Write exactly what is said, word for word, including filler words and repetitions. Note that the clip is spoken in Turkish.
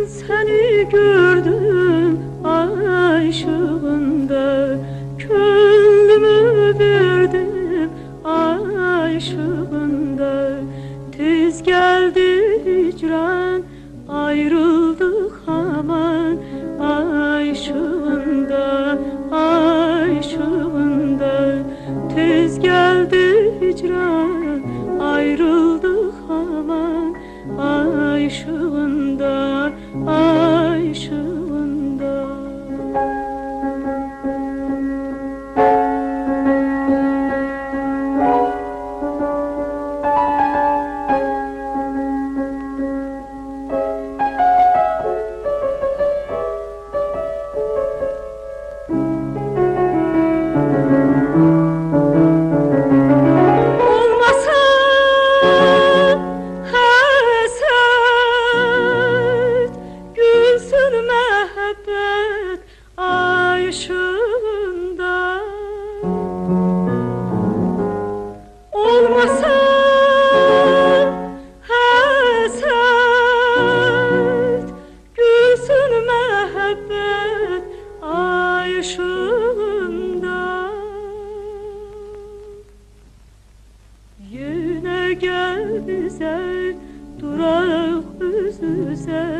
Seni gördüm ay ışığında, gönlümü verdim ay ışığında. Tez geldi hicran, ayrıldık aman ay ışığında, ay ışığında. Tez geldi hicran, ayrıldık aman ay ışığında, ay ışığında. Olmasa haset, gülsün mehabbet ay ışığında. Yine gel bize, durak yüz yüze.